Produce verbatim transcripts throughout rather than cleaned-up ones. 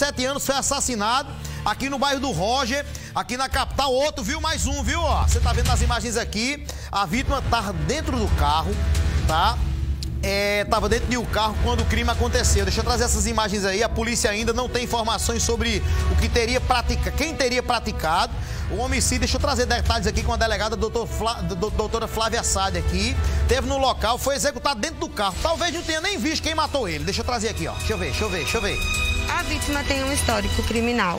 sete anos, foi assassinado aqui no bairro do Roger, aqui na capital. Outro, viu? Mais um, viu? Ó, você tá vendo nas imagens aqui, a vítima tá dentro do carro, tá? É, tava dentro de um carro quando o crime aconteceu. Deixa eu trazer essas imagens aí. A polícia ainda não tem informações sobre o que teria praticado, quem teria praticado o homicídio. Deixa eu trazer detalhes aqui com a delegada doutor Flá, doutora Flávia Sade aqui. Teve no local, foi executado dentro do carro. Talvez não tenha nem visto quem matou ele. Deixa eu trazer aqui, ó. Deixa eu ver, deixa eu ver, deixa eu ver. A vítima tem um histórico criminal.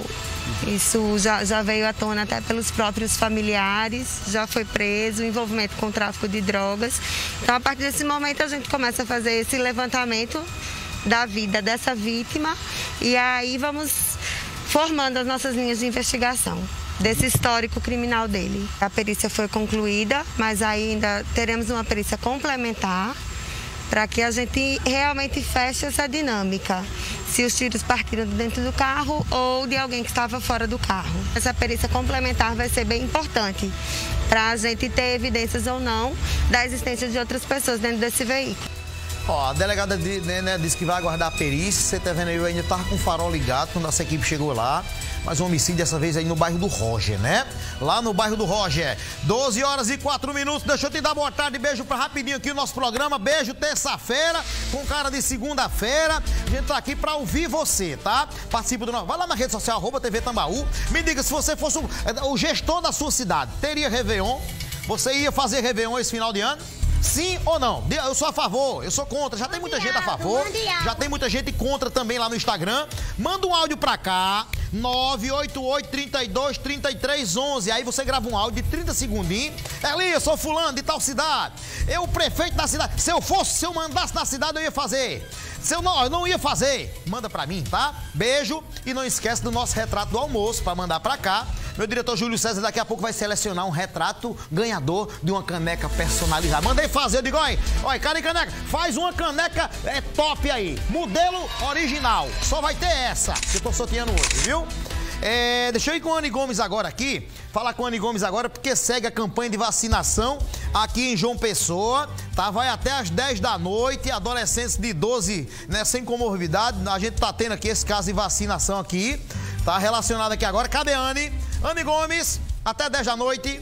Isso já, já veio à tona até pelos próprios familiares, já foi preso, envolvimento com tráfico de drogas. Então, a partir desse momento, a gente começa a fazer esse levantamento da vida dessa vítima e aí vamos formando as nossas linhas de investigação desse histórico criminal dele. A perícia foi concluída, mas ainda teremos uma perícia complementar para que a gente realmente feche essa dinâmica, se os tiros partiram de dentro do carro ou de alguém que estava fora do carro. Essa perícia complementar vai ser bem importante para a gente ter evidências ou não da existência de outras pessoas dentro desse veículo. Ó, a delegada né, disse que vai aguardar a perícia. Você tá vendo aí, eu ainda tava com o farol ligado quando nossa equipe chegou lá. Mas um homicídio dessa vez aí no bairro do Roger, né? Lá no bairro do Roger. doze horas e quatro minutos. Deixa eu te dar boa tarde. Beijo pra rapidinho aqui o nosso programa. Beijo terça-feira, com cara de segunda-feira. A gente tá aqui pra ouvir você, tá? Participa do nosso. Vai lá na rede social, arroba T V Tambaú. Me diga, se você fosse o, o gestor da sua cidade, teria Réveillon? Você ia fazer Réveillon esse final de ano? Sim ou não? Eu sou a favor, eu sou contra. Já tem muita gente a favor, já tem muita gente contra também lá no Instagram. Manda um áudio pra cá, nove oito oito, trinta e dois, trinta e três, onze. Aí você grava um áudio de trinta segundinhos. Eli, eu sou fulano de tal cidade. Eu, prefeito da cidade. Se eu fosse, se eu mandasse na cidade, eu ia fazer. Se eu não, eu não ia fazer. Manda pra mim, tá? Beijo. E não esquece do nosso retrato do almoço pra mandar pra cá. Meu diretor Júlio César daqui a pouco vai selecionar um retrato ganhador de uma caneca personalizada. Mandei fazer, eu digo, olha, olha, cara e caneca, faz uma caneca é top aí. Modelo original. Só vai ter essa que eu tô sorteando hoje, viu? É, deixa eu ir com a Anny Gomes agora aqui. Falar com a Anny Gomes agora, porque segue a campanha de vacinação aqui em João Pessoa, tá? Vai até às dez da noite, adolescentes de doze, né, sem comorbidade. A gente tá tendo aqui esse caso de vacinação aqui, tá relacionado aqui agora. Cadê a Anny? Anny Gomes, até dez da noite.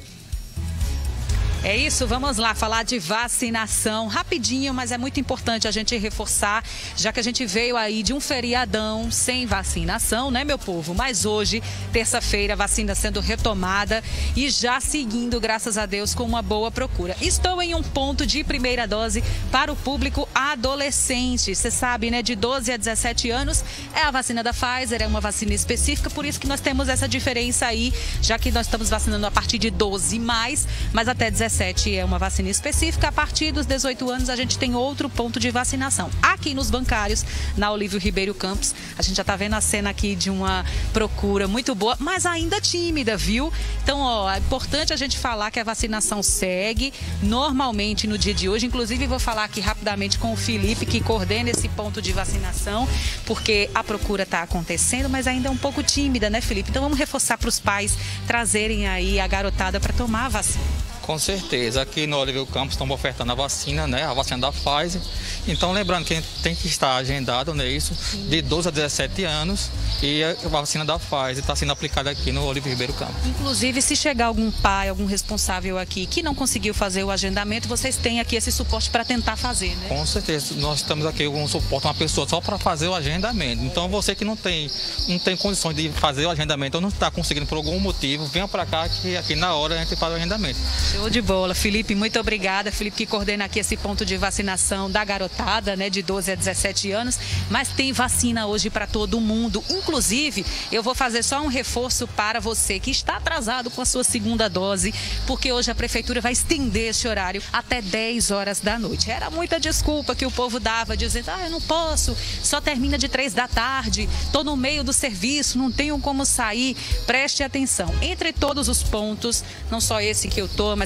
É isso, vamos lá falar de vacinação rapidinho, mas é muito importante a gente reforçar, já que a gente veio aí de um feriadão sem vacinação, né, meu povo? Mas hoje, terça-feira, a vacina sendo retomada e já seguindo, graças a Deus, com uma boa procura. Estou em um ponto de primeira dose para o público adolescente. Você sabe, né, de doze a dezessete anos é a vacina da Pfizer, é uma vacina específica, por isso que nós temos essa diferença aí, já que nós estamos vacinando a partir de doze mais, mas até dezessete é uma vacina específica. A partir dos dezoito anos a gente tem outro ponto de vacinação. Aqui nos bancários, na Olívio Ribeiro Campos, a gente já tá vendo a cena aqui de uma procura muito boa, mas ainda tímida, viu? Então, ó, é importante a gente falar que a vacinação segue normalmente no dia de hoje. Inclusive, vou falar aqui rapidamente com o Felipe, que coordena esse ponto de vacinação, porque a procura tá acontecendo, mas ainda é um pouco tímida, né, Felipe? Então, vamos reforçar para os pais trazerem aí a garotada para tomar a vacina. Com certeza, aqui no Olívio Campos estamos ofertando a vacina, né? A vacina da Pfizer. Então, lembrando que tem que estar agendado, né? Isso, de doze a dezessete anos. E a vacina da Pfizer está sendo aplicada aqui no Olívio Ribeiro Campos. Inclusive, se chegar algum pai, algum responsável aqui que não conseguiu fazer o agendamento, vocês têm aqui esse suporte para tentar fazer, né? Com certeza, nós temos aqui um suporte, uma pessoa só para fazer o agendamento. Então, você que não tem, não tem condições de fazer o agendamento ou não está conseguindo por algum motivo, venha para cá que aqui na hora a gente faz o agendamento. Show de bola. Felipe, muito obrigada. Felipe que coordena aqui esse ponto de vacinação da garotada, né, de doze a dezessete anos, mas tem vacina hoje para todo mundo. Inclusive, eu vou fazer só um reforço para você que está atrasado com a sua segunda dose, porque hoje a prefeitura vai estender esse horário até dez horas da noite. Era muita desculpa que o povo dava, dizendo, ah, eu não posso, só termina de três da tarde, tô no meio do serviço, não tenho como sair. Preste atenção. Entre todos os pontos, não só esse que eu tô, mas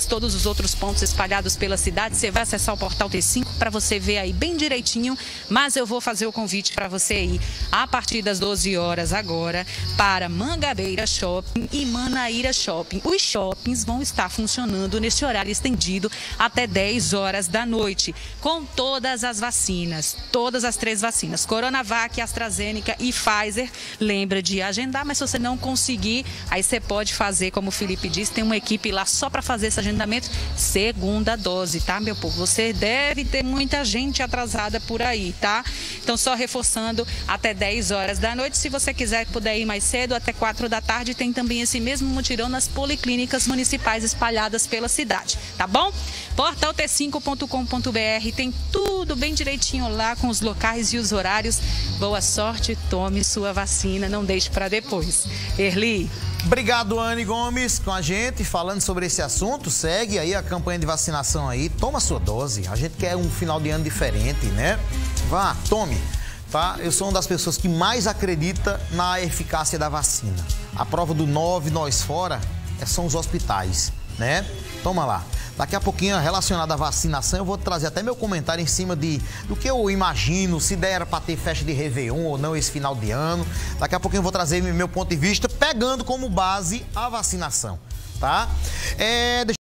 Clínicas, todos os outros pontos espalhados pela cidade. Você vai acessar o portal T cinco para você ver aí bem direitinho, mas eu vou fazer o convite para você ir a partir das doze horas agora para Mangabeira Shopping e Manaíra Shopping. Os shoppings vão estar funcionando neste horário estendido até dez horas da noite, com todas as vacinas, todas as três vacinas, Coronavac, AstraZeneca e Pfizer. Lembra de agendar, mas se você não conseguir, aí você pode fazer, como o Felipe disse, tem uma equipe lá só para fazer esse agendamento, segunda dose, tá, meu povo? Você deve ter muita gente atrasada por aí, tá? Então, só reforçando, até dez horas da noite. Se você quiser, puder ir mais cedo, até quatro da tarde, tem também esse mesmo mutirão nas policlínicas municipais espalhadas pela cidade, tá bom? portal t cinco ponto com ponto br tem tudo bem direitinho lá com os locais e os horários. Boa sorte, tome sua vacina, não deixe para depois. Erli. Obrigado, Anne Gomes, com a gente, falando sobre esse assunto. Segue aí a campanha de vacinação aí, toma sua dose. A gente quer um final de ano diferente, né? Vá, tome, tá? Eu sou uma das pessoas que mais acredita na eficácia da vacina. A prova do nove, nós fora, são os hospitais, né? Toma lá. Daqui a pouquinho, relacionado à vacinação, eu vou trazer até meu comentário em cima de, do que eu imagino, se der para ter festa de Réveillon ou não esse final de ano. Daqui a pouquinho eu vou trazer meu ponto de vista, pegando como base a vacinação, tá? É, deixa